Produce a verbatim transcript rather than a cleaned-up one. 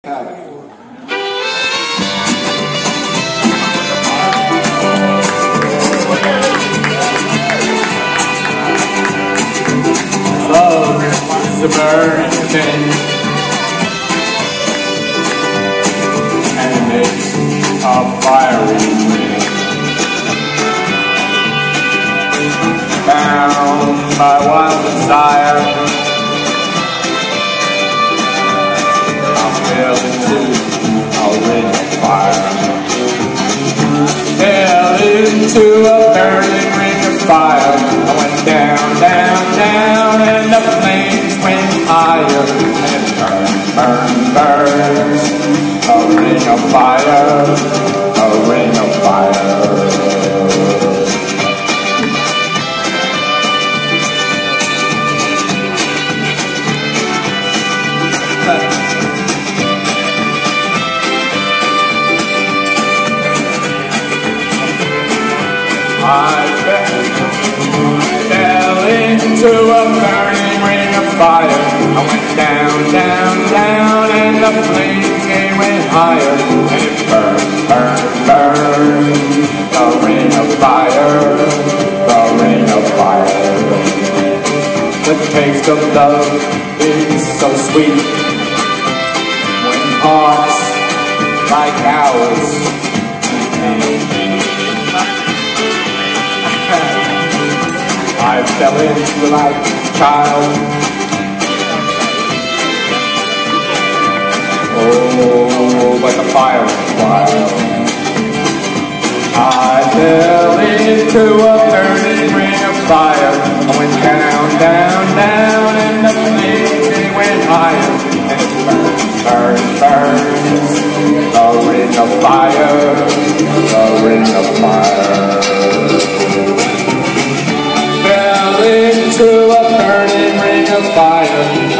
Love is a burning thing, and it's a fiery wind, bound by wild desire. I'm fell into a ring of fire, fell into a burning ring of fire. I went down, down, down, and the flames went higher, and it burned, burned, burned. A ring of fire, a ring of fire. I fell into a burning ring of fire. I went down, down, down, and the flames came went higher, and it burned, burned, burned. The ring of fire, the ring of fire. The taste of love is so sweet when hearts like ours. I fell into like a child. Oh, like a fire wild. I fell into a burning ring of fire. I went down, down, down, and the flames went higher, and it burned, burned, burned. The ring of fire, the ring of fire. Into a burning ring of fire.